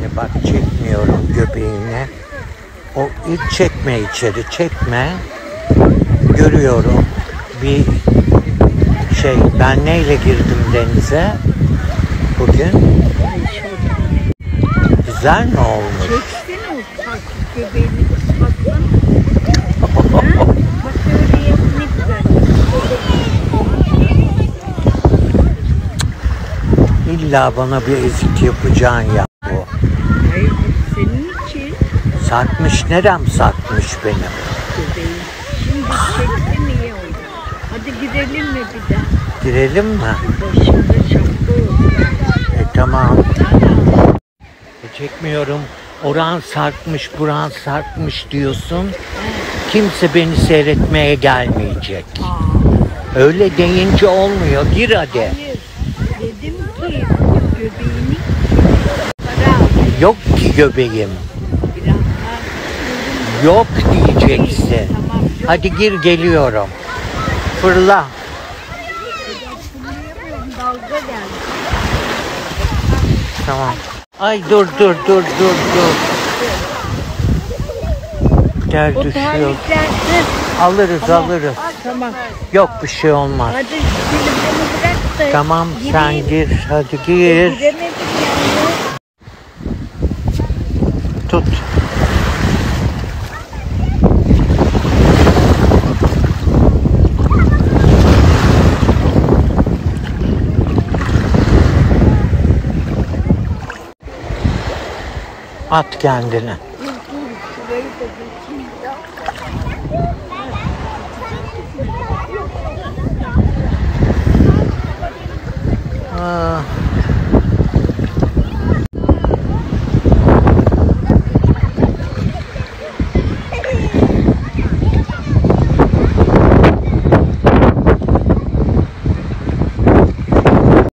göbeğini, bak çekmiyorum göbeğini. O hiç çekme, içeri çekme. Görüyorum bir şey. Ben neyle girdim denize bugün? Güzel mi olmuş? Çeksene o takip göbeğini ıslattın. Bak öyle yap, ne güzel. İlla bana bir ezik yapacaksın ya bu. Hayır, senin için. Sarkmış, nerem sarkmış benim? Göbeğin. Şimdi çektim, iyi oldu. Hadi girelim mi bir daha? Girelim mi? Başında şapka oldu. Tamam. Çekmiyorum. Oran sarkmış, buran sarkmış diyorsun. Kimse beni seyretmeye gelmeyecek. Öyle deyince olmuyor. Gir hadi. Hayır. Dedim ki göbeğini para al. Yok ki göbeğim. Biraz daha. Yok diyeceksin. Tamam. Hadi gir, geliyorum. Fırla. Dalga geldi. Tamam. Ay dur. Gel, O düşüyor. terlikler. Alırız. Tamam. Yok, bir şey olmaz. Hadi telefonu bırak da. Tamam, sen gireyim. gir. Hadi gir. Giremedim yani. Tut. At kendini. Dur, şurayı da geçeyim ya. Ah.